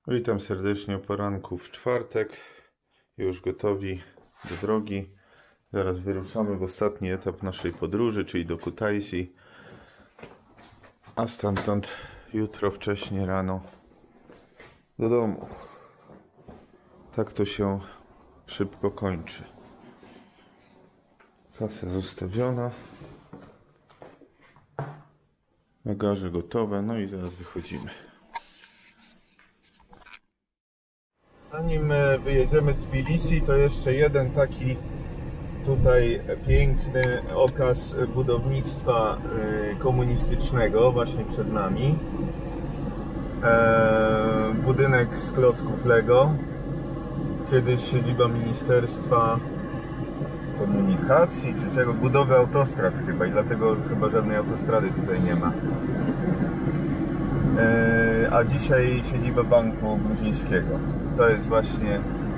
Witam serdecznie o poranku w czwartek. Już gotowi do drogi. Zaraz wyruszamy w ostatni etap naszej podróży, czyli do Kutaisi. A stamtąd jutro wcześnie rano do domu. Tak to się szybko kończy. Kasa zostawiona. Bagaże gotowe, no i zaraz wychodzimy. Zanim wyjedziemy z Tbilisi, to jeszcze jeden taki tutaj piękny okaz budownictwa komunistycznego właśnie przed nami. Budynek z klocków Lego. Kiedyś siedziba Ministerstwa Komunikacji czy czego, budowy autostrad chyba, i dlatego chyba żadnej autostrady tutaj nie ma. A dzisiaj siedziba Banku Gruzińskiego. To jest właśnie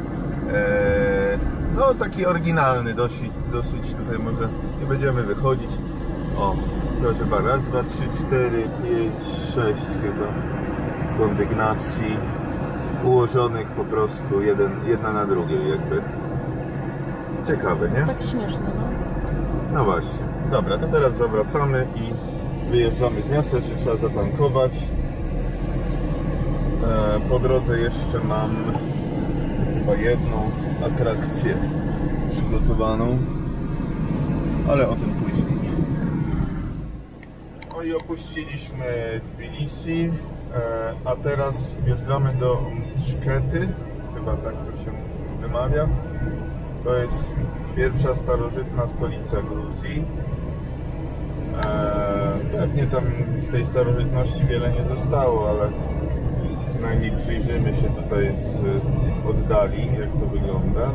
no taki oryginalny, dosyć tutaj może nie będziemy wychodzić. O, proszę bardzo, raz, dwa, trzy, cztery, pięć, sześć chyba kondygnacji ułożonych po prostu jedna na drugiej jakby. Ciekawe, nie? Tak śmieszne, no. No właśnie. Dobra, to teraz zawracamy i wyjeżdżamy z miasta, jeszcze trzeba zatankować. Po drodze jeszcze mam chyba jedną atrakcję przygotowaną, ale o tym później. No i opuściliśmy Tbilisi, a teraz wjeżdżamy do Mszkety, chyba tak to się wymawia. To jest pierwsza starożytna stolica Gruzji. Pewnie tam z tej starożytności wiele nie zostało, ale przynajmniej przyjrzymy się tutaj z oddali, jak to wygląda.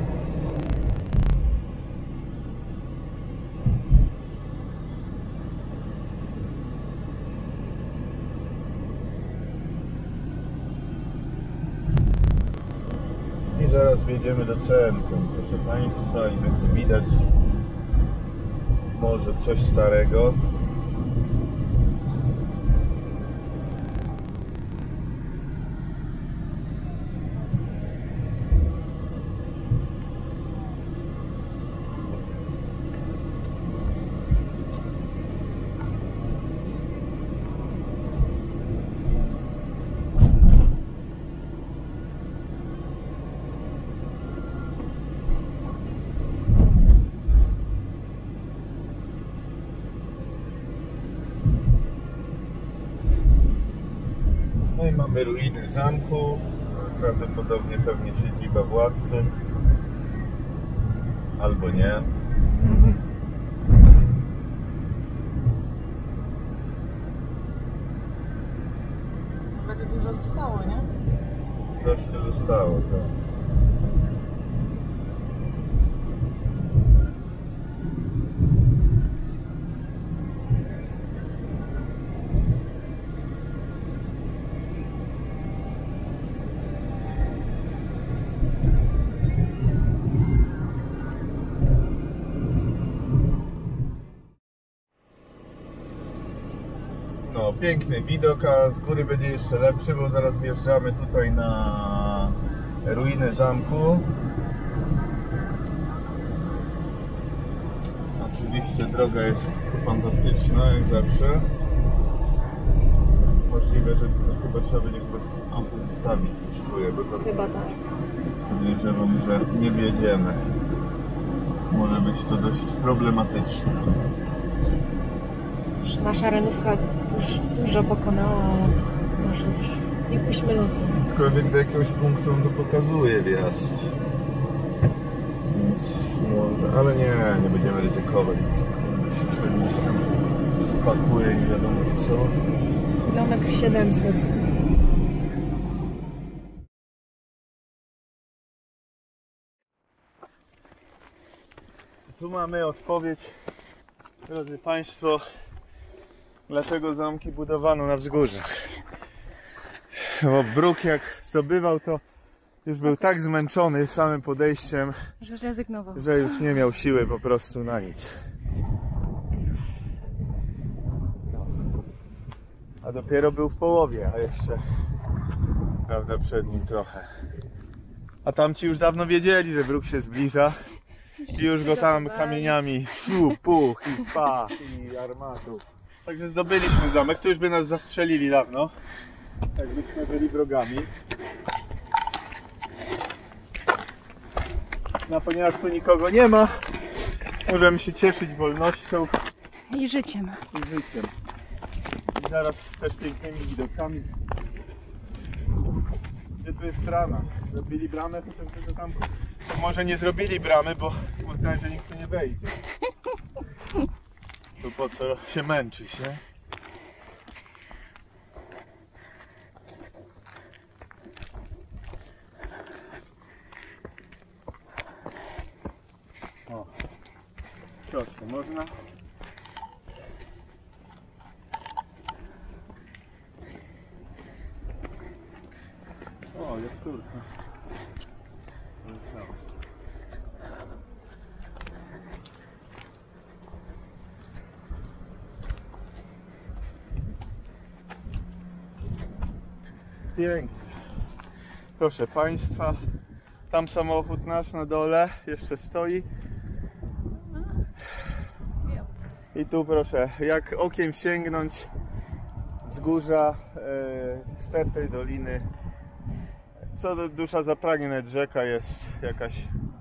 I zaraz wjedziemy do centrum, proszę Państwa, i będzie widać może coś starego. No i mamy ruiny zamku, prawdopodobnie pewnie siedziba władców, albo nie. Bardzo dużo zostało, nie? Troszkę zostało, tak. No, piękny widok, a z góry będzie jeszcze lepszy, bo zaraz wjeżdżamy tutaj na ruiny zamku. Oczywiście droga jest fantastyczna, jak zawsze. Możliwe, że chyba trzeba będzie bez ampul zostawić, coś czuję, bo to Chyba tak. podejrzewam, że nie wjedziemy. Może być to dość problematyczne. Nasza renówka już dużo pokonała, może już nie puśćmy losu. Aczkolwiek do jakiegoś punktu on to pokazuje wjazd. Więc może, ale nie będziemy ryzykować. Kurde, się człowiek gdzieś tam wpakuje, nie wiadomo w co. Kilometr 700. Tu mamy odpowiedź, drodzy Państwo, dlaczego zamki budowano na wzgórzach. Bo wróg jak zdobywał, to już był tak zmęczony samym podejściem, Że rezygnował. że już nie miał siły po prostu na nic. A dopiero był w połowie, a jeszcze Prawda, przed nim trochę. A tamci już dawno wiedzieli, że wróg się zbliża. I już go tam kamieniami puch i pach i armatów. Także zdobyliśmy zamek, to już by nas zastrzelili dawno. Jakbyśmy byli wrogami. No ponieważ tu nikogo nie ma, możemy się cieszyć wolnością I życiem. i życiem. I zaraz też pięknymi widokami. Gdzie tu jest brama? Zrobili bramę, to tam... Może nie zrobili bramy, bo uznali, że nikt tu nie wejdzie. To po co się męczyć, nie? O, proszę, można? O, jest turka. Pięknie. Proszę Państwa, tam samochód nasz na dole jeszcze stoi. I tu proszę, jak okiem sięgnąć z górza ster tej doliny. Co do dusza zapragnie, nawet rzeka jest jakaś.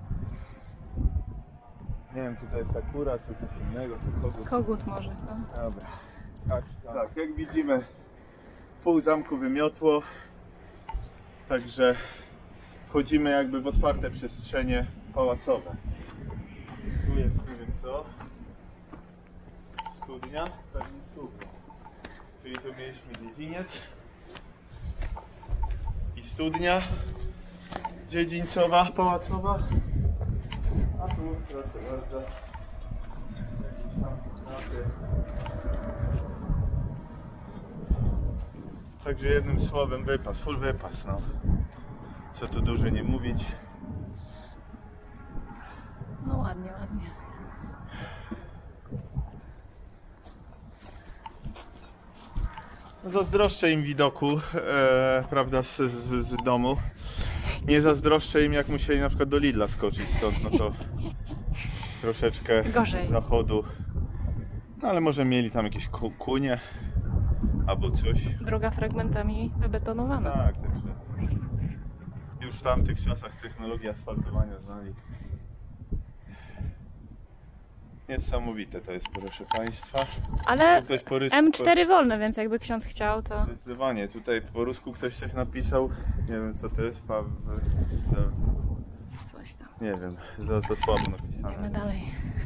Nie wiem, czy to jest ta kura, czy coś innego, czy kogut. Kogut może. No. Dobra. Tak, jak widzimy, pół zamku wymiotło. Także wchodzimy jakby w otwarte przestrzenie pałacowe. Tu jest, nie wiem co, studnia, pewnie tu. Czyli tu mieliśmy dziedziniec i studnia dziedzińcowa, pałacowa. A tu, proszę bardzo, jakieś tam kudraty. Także jednym słowem wypas, full wypas, no. Co tu dużo nie mówić. No ładnie, ładnie. No zazdroszczę im widoku, prawda, z domu. Nie zazdroszczę im, jak musieli na przykład do Lidla skoczyć stąd, no to troszeczkę Gorzej. zachodu. No ale może mieli tam jakieś kunie albo coś. Droga fragmentami wybetonowana. Tak, także już w tamtych czasach technologię asfaltowania znali. Niesamowite to jest, proszę Państwa. Ale Tu ktoś po rysku, M4 wolne, więc jakby ksiądz chciał, to... Zdecydowanie, tutaj po rusku ktoś coś napisał. Nie wiem co to jest, Coś tam. nie wiem, za słabo Idziemy napisane. dalej.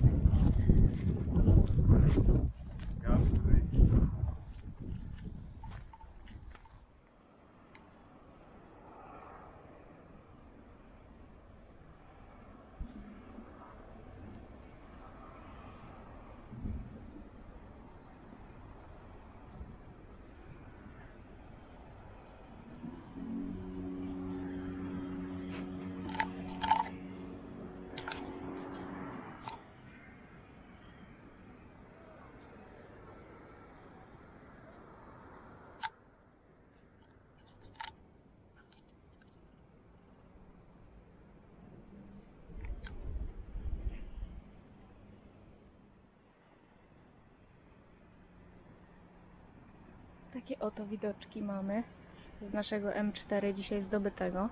Takie oto widoczki mamy z naszego M4 dzisiaj zdobytego.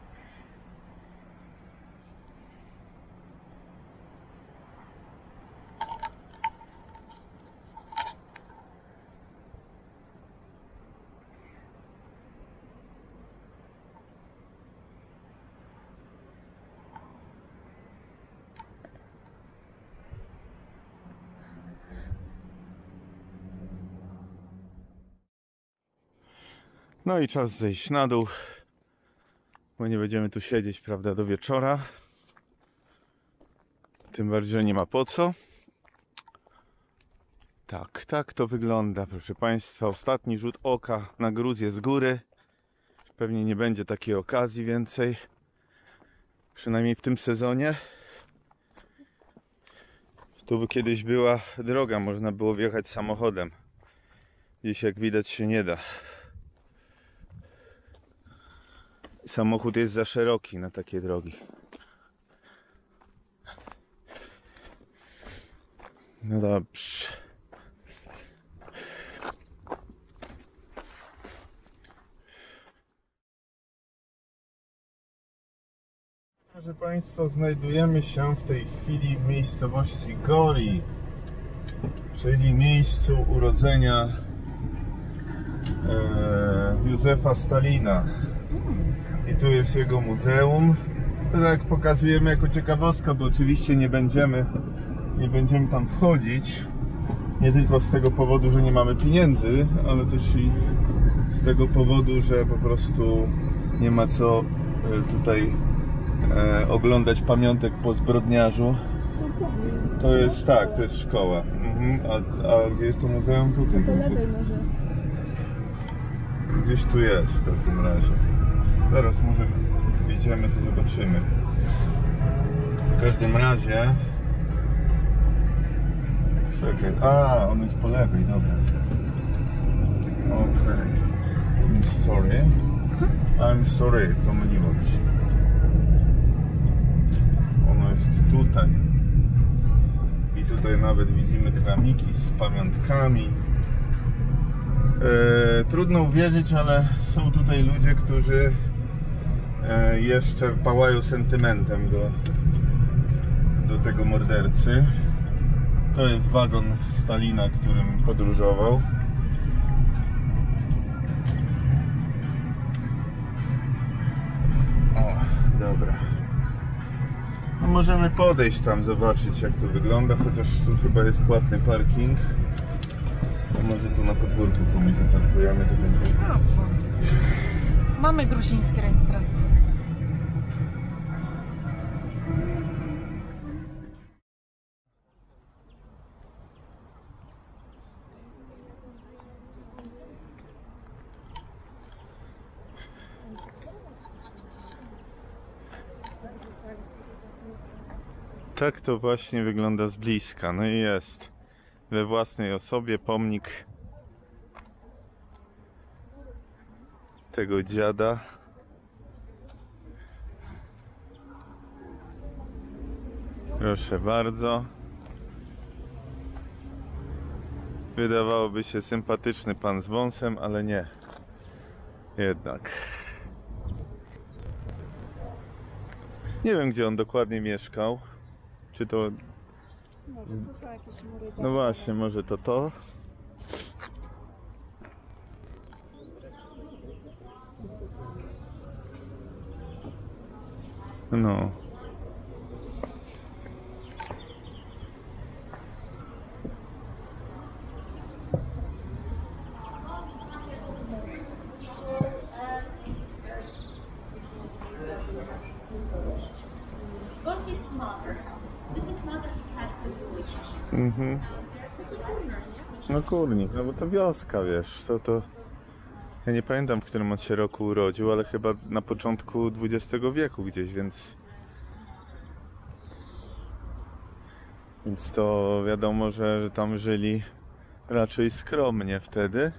No i czas zejść na dół, bo nie będziemy tu siedzieć, prawda, do wieczora. Tym bardziej, że nie ma po co. Tak to wygląda, proszę Państwa. Ostatni rzut oka na Gruzję z góry. Pewnie nie będzie takiej okazji więcej. Przynajmniej w tym sezonie. Tu by kiedyś była droga, można było wjechać samochodem. Dziś jak widać się nie da. Samochód jest za szeroki na takie drogi. No dobrze. Proszę Państwa, znajdujemy się w tej chwili w miejscowości Gori, czyli miejscu urodzenia Józefa Stalina. I tu jest jego muzeum. To tak pokazujemy jako ciekawostkę, bo oczywiście nie będziemy tam wchodzić. Nie tylko z tego powodu, że nie mamy pieniędzy, ale też i z tego powodu, że po prostu nie ma co tutaj oglądać pamiątek po zbrodniarzu. To jest tak, to jest szkoła. A gdzie jest to muzeum? Tutaj. Po lewej może. Gdzieś tu jest w każdym razie. Zaraz może idziemy, to zobaczymy. W każdym razie... Czekaj. A, on jest po lewej, dobra. Okej. I'm sorry, pomyliło mi się. Ono jest tutaj. I tutaj nawet widzimy kramiki z pamiątkami. Trudno uwierzyć, ale są tutaj ludzie, którzy jeszcze pałają sentymentem do tego mordercy. To jest wagon Stalina, którym podróżował. O, dobra. No możemy podejść tam, zobaczyć jak to wygląda, chociaż tu chyba jest płatny parking. A może tu na podwórku komuś zaparkujemy, to będzie... A co? Mamy gruzińskie rejestracje. Tak to właśnie wygląda z bliska. No i jest we własnej osobie pomnik tego dziada. Proszę bardzo. Wydawałoby się sympatyczny pan z wąsem, ale nie. Jednak. Nie wiem, gdzie on dokładnie mieszkał. Czy to... Może tu są jakieś mury. No właśnie, może to? No. No Kurnik, no bo to wioska, wiesz, to... Ja nie pamiętam, w którym on się roku urodził, ale chyba na początku XX wieku gdzieś, więc to wiadomo, że tam żyli raczej skromnie wtedy.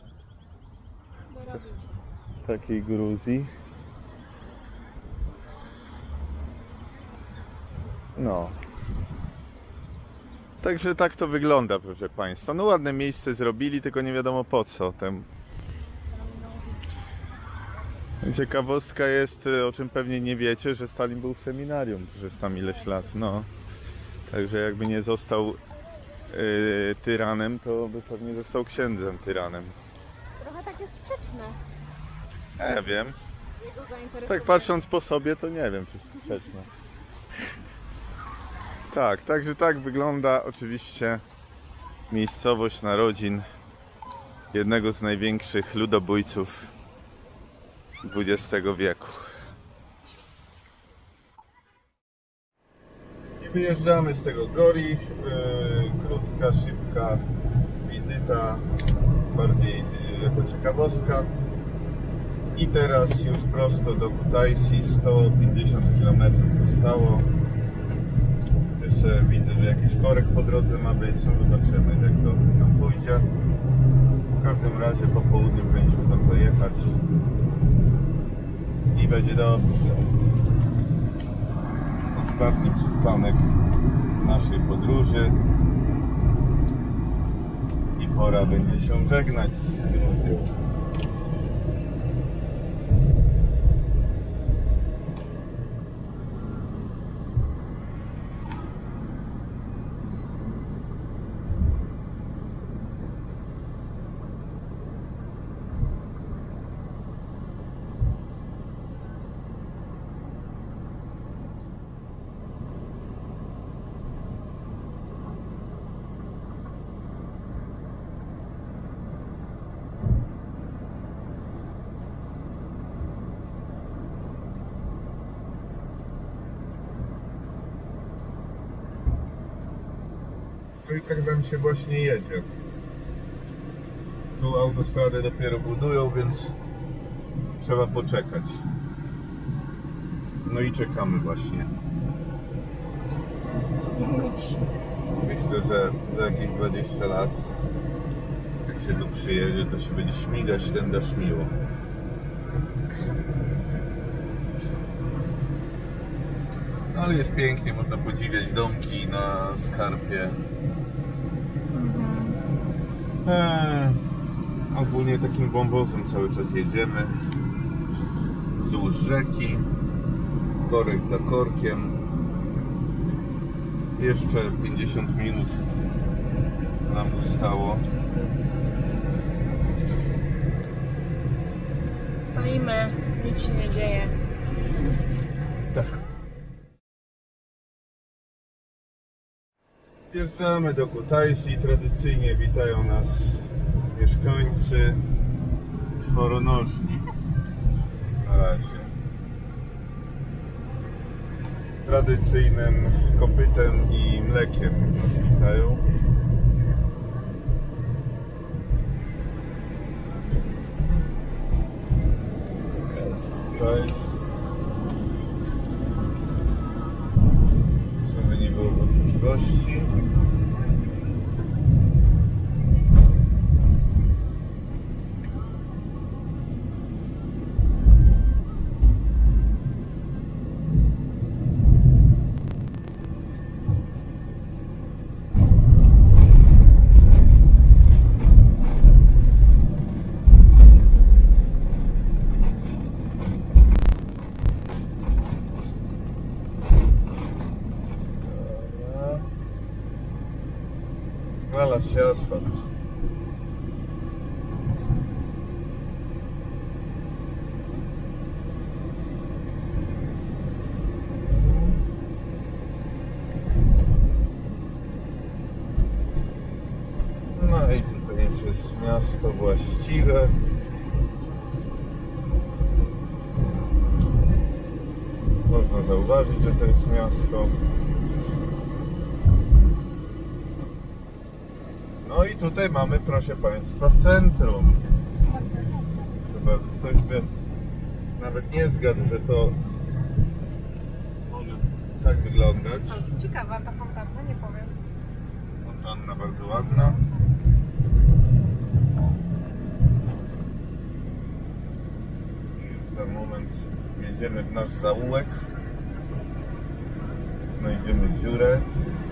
W takiej Gruzji. No. Także tak to wygląda, proszę Państwa. No ładne miejsce zrobili, tylko nie wiadomo po co. Ciekawostka jest, o czym pewnie nie wiecie, że Stalin był w seminarium przez tam ileś lat. No. Także jakby nie został tyranem, to by pewnie został księdzem tyranem. Trochę takie sprzeczne. Ja wiem. Jego zainteresowanie. Tak patrząc po sobie, to nie wiem, czy sprzeczne. Tak, także tak wygląda oczywiście miejscowość narodzin jednego z największych ludobójców XX wieku. I wyjeżdżamy z tego Gori. Krótka, szybka wizyta, bardziej jako ciekawostka. I teraz już prosto do Kutaisi, 150 km zostało. Jeszcze widzę, że jakiś korek po drodze ma być, no zobaczymy jak to nam pójdzie. W każdym razie po południu powinniśmy tam zajechać i będzie dobrze. Ostatni przystanek naszej podróży i pora będzie się żegnać z Gruzją. No i tak nam się właśnie jedzie. Tu autostradę dopiero budują, więc trzeba poczekać. No i czekamy właśnie. Myślę, że za jakieś 20 lat, jak się tu przyjedzie, to się będzie śmigać ten deszcz miło. No, ale jest pięknie, można podziwiać domki na skarpie. Ogólnie takim wąwozem cały czas jedziemy wzdłuż rzeki, korek za korkiem. Jeszcze 50 minut nam zostało. Stoimy, nic się nie dzieje. Tak. Wjeżdżamy do Kutaisi. Tradycyjnie witają nas mieszkańcy czworonożni. Na razie. Tradycyjnym kopytem i mlekiem nas witają. Cześć. Żeby nie było wątpliwości. Znalazł się asfalt. No i tutaj już jest miasto właściwe. Można zauważyć, że to jest miasto. No i tutaj mamy, proszę Państwa, centrum. Chyba ktoś by nawet nie zgadł, że to może tak wyglądać. Ciekawa ta fontanna, nie powiem. Fontanna bardzo ładna. I za moment jedziemy w nasz zaułek. Znajdziemy dziurę.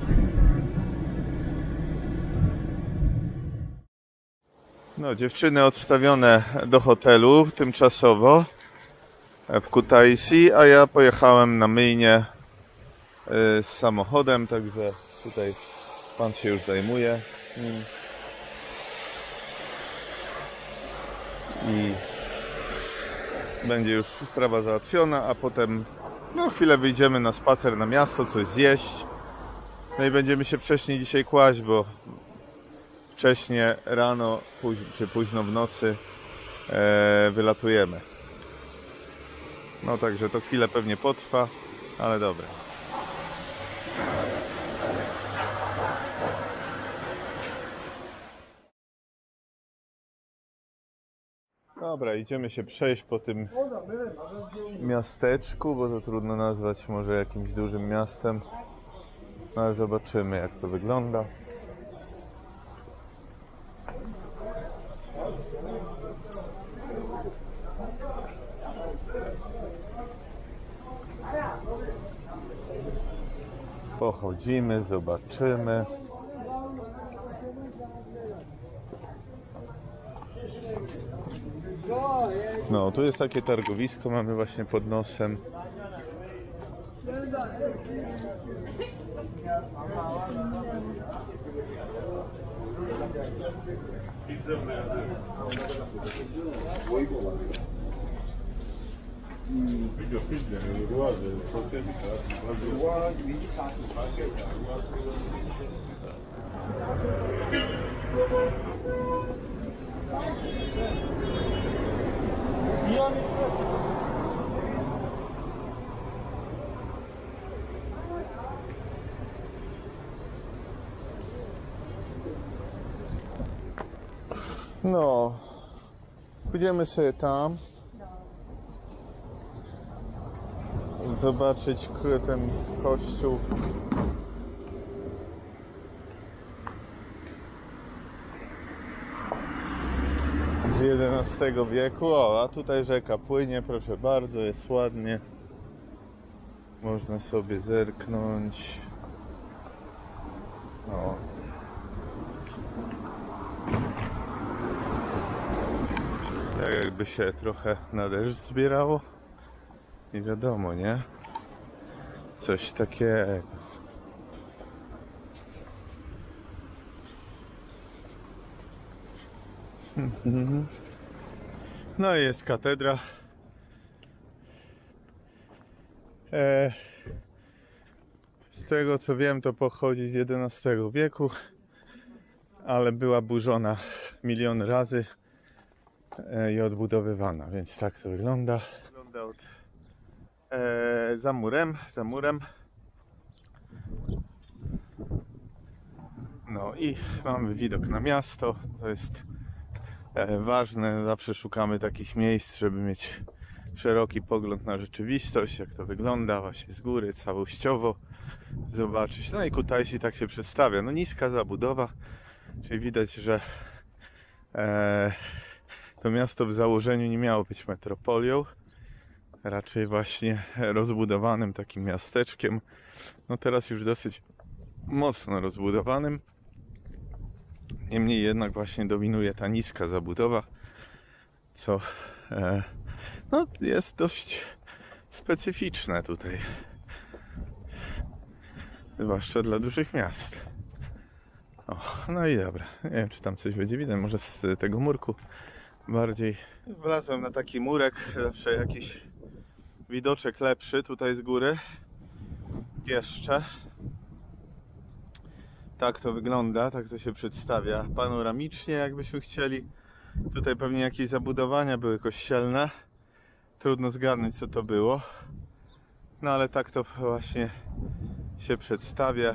No, dziewczyny odstawione do hotelu tymczasowo w Kutaisi, a ja pojechałem na myjnię z samochodem, także tutaj pan się już zajmuje nim. I będzie już sprawa załatwiona, a potem no chwilę wyjdziemy na spacer na miasto, coś zjeść. No i będziemy się wcześniej dzisiaj kłaść, bo wcześnie rano czy późno w nocy wylatujemy. No także to chwilę pewnie potrwa, ale dobra. Dobra, idziemy się przejść po tym miasteczku, bo to trudno nazwać może jakimś dużym miastem. No ale zobaczymy, jak to wygląda. Pochodzimy, zobaczymy. No, tu jest takie targowisko, mamy właśnie pod nosem. No, pójdziemy sobie tam zobaczyć ten kościół. Z XI wieku. O, a tutaj rzeka płynie, proszę bardzo, jest ładnie. Można sobie zerknąć. O. Tak jakby się trochę na deszcz zbierało. Nie wiadomo, nie? Coś takiego. No i jest katedra. Z tego co wiem, to pochodzi z XI wieku, ale była burzona miliony razy i odbudowywana, więc tak to wygląda. Wygląda za murem. No i mamy widok na miasto. To jest ważne, zawsze szukamy takich miejsc, żeby mieć szeroki pogląd na rzeczywistość, jak to wygląda właśnie z góry, całościowo zobaczyć. No i Kutaisi tak się przedstawia. No niska zabudowa, czyli widać, że to miasto w założeniu nie miało być metropolią, raczej właśnie rozbudowanym takim miasteczkiem. No teraz już dosyć mocno rozbudowanym. Niemniej jednak właśnie dominuje ta niska zabudowa, co no, jest dość specyficzne tutaj, zwłaszcza dla dużych miast. O, no i dobra, nie wiem czy tam coś będzie widać, może z tego murku bardziej. Wlazłem na taki murek, zawsze jakiś widoczek lepszy tutaj z góry. Jeszcze tak to wygląda, tak to się przedstawia panoramicznie, jakbyśmy chcieli. Tutaj pewnie jakieś zabudowania były kościelne. Trudno zgadnąć co to było. No ale tak to właśnie się przedstawia.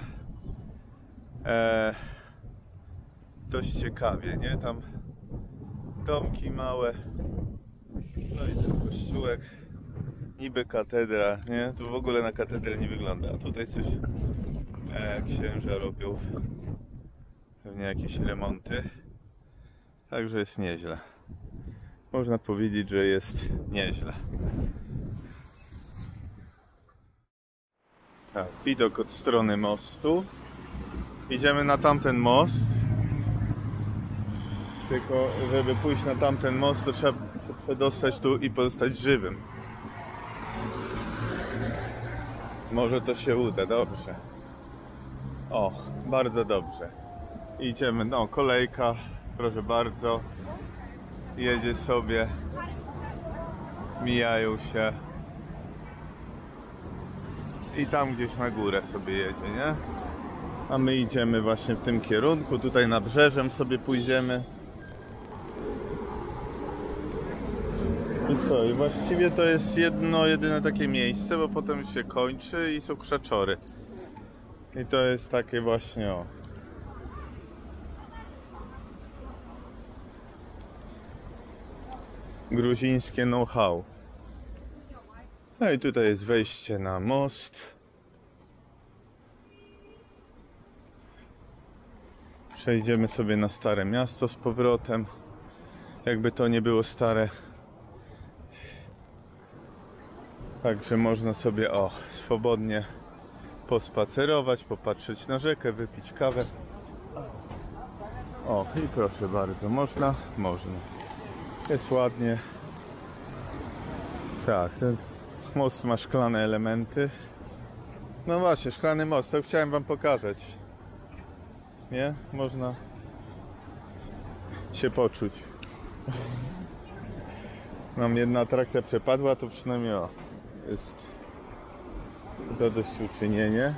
Dość ciekawie, nie? Tam domki małe. No i ten kościółek. Niby katedra, nie? Tu w ogóle na katedrę nie wygląda. A tutaj coś księża robią. Pewnie jakieś remonty. Także jest nieźle. Można powiedzieć, że jest nieźle. Tak, widok od strony mostu. Idziemy na tamten most. Tylko żeby pójść na tamten most, to trzeba się przedostać tu i pozostać żywym. Może to się uda, dobrze. O, bardzo dobrze. Idziemy, no kolejka, proszę bardzo. Jedzie sobie. Mijają się. I tam gdzieś na górę sobie jedzie, nie? A my idziemy właśnie w tym kierunku. Tutaj nabrzeżem sobie pójdziemy. I co? I właściwie to jest jedyne takie miejsce, bo potem już się kończy i są krzaczory. I to jest takie właśnie o. Gruzińskie know-how. No i tutaj jest wejście na most. Przejdziemy sobie na Stare Miasto z powrotem. Jakby to nie było stare. Także można sobie swobodnie pospacerować, popatrzeć na rzekę, wypić kawę. O, i proszę bardzo, można? Można. Jest ładnie. Tak, ten most ma szklane elementy. No właśnie, szklany most, to chciałem wam pokazać. Nie? Można się poczuć. Nam jedna atrakcja przepadła, to przynajmniej jest zadośćuczynienie.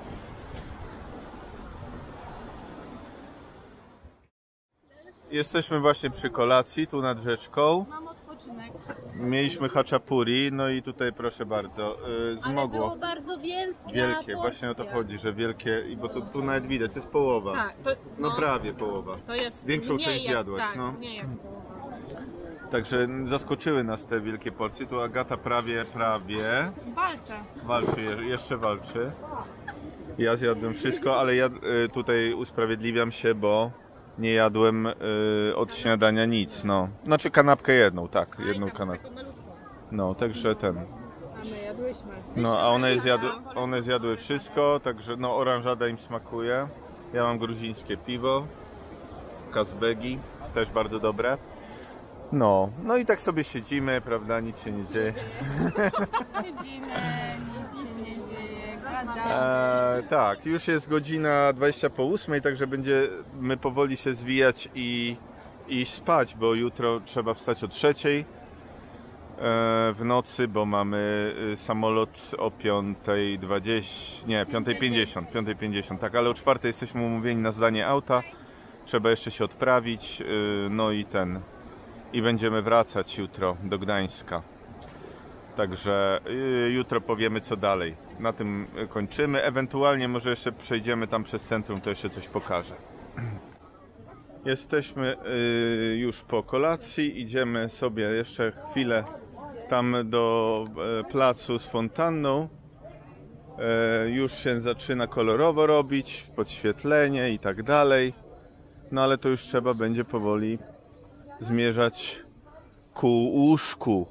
Jesteśmy właśnie przy kolacji, tu nad rzeczką. Mam odpoczynek. Mieliśmy haczapuri, no i tutaj proszę bardzo, zmogło. Ale było bardzo wielkie. Wielkie, właśnie o to chodzi, że wielkie, bo tu nawet widać, to jest połowa. Tak, to, No prawie połowa. to jest Większą mniej część jak, zjadłaś, tak, no. nie jak połowa. Także zaskoczyły nas te wielkie porcje. Tu Agata prawie Walczę. jeszcze walczy. Ja zjadłem wszystko, ale ja tutaj usprawiedliwiam się, bo nie jadłem od śniadania nic, no. Znaczy kanapkę jedną, tak, jedną kanapkę. No, także ten. A my jadłyśmy. No, a one zjadły wszystko, także no oranżada im smakuje. Ja mam gruzińskie piwo, Kazbegi, też bardzo dobre. No i tak sobie siedzimy, prawda, nic się nie dzieje. Siedzimy, nic się nie dzieje, gadamy. Tak, już jest godzina 20:08, także będziemy powoli się zwijać i spać, bo jutro trzeba wstać o 3:00 w nocy, bo mamy samolot o 5:20, nie, 5:50, tak, ale o 4:00 jesteśmy umówieni na zdanie auta, trzeba jeszcze się odprawić, no i będziemy wracać jutro do Gdańska. Także jutro powiemy co dalej. Na tym kończymy. Ewentualnie może jeszcze przejdziemy tam przez centrum, to jeszcze coś pokażę. Jesteśmy już po kolacji. Idziemy sobie jeszcze chwilę tam do placu z fontanną. Już się zaczyna kolorowo robić, podświetlenie i tak dalej. No ale to już trzeba będzie powoli zmierzać ku łóżku.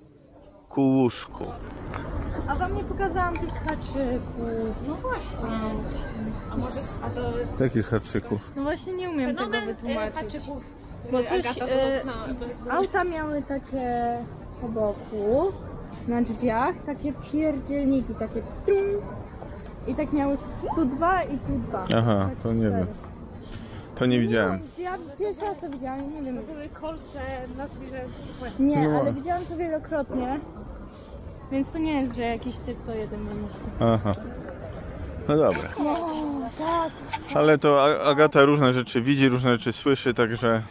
A wam nie pokazałam tych haczyków. No właśnie. A to... Jakich haczyków? No właśnie nie umiem tego wytłumaczyć. Haczyków. Bo coś, auta miały takie po boku, na drzwiach, takie pierdzielniki, takie trum. I tak miały tu 2 i tu 2. Aha, tak to nie wiem. To nie widziałem. Ja pierwszy raz to widziałam, nie wiem. To były kolce na zbliżające się płetwy. No. Nie, ale widziałam to wielokrotnie. Więc to nie jest, że jakiś typ to jeden wymyślił. Aha. No dobra. No, tak. Ale to Agata różne rzeczy widzi, różne rzeczy słyszy, także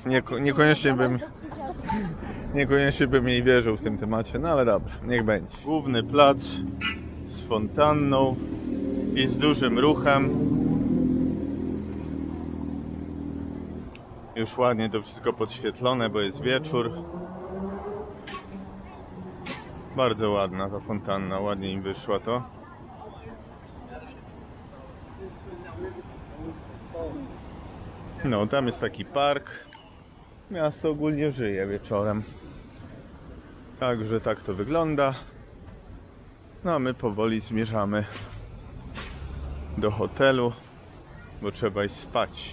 niekoniecznie bym jej wierzył w tym temacie, no ale dobra, niech będzie. Główny plac z fontanną i z dużym ruchem. Już ładnie to wszystko podświetlone, bo jest wieczór. Bardzo ładna ta fontanna, ładnie im wyszła to. No, tam jest taki park. Miasto ogólnie żyje wieczorem. Także tak to wygląda. No a my powoli zmierzamy do hotelu, bo trzeba iść spać.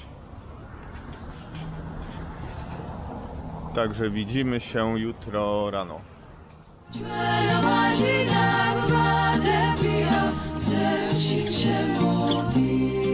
Także widzimy się jutro rano. Cielo marzina, woda pija, serce się modli.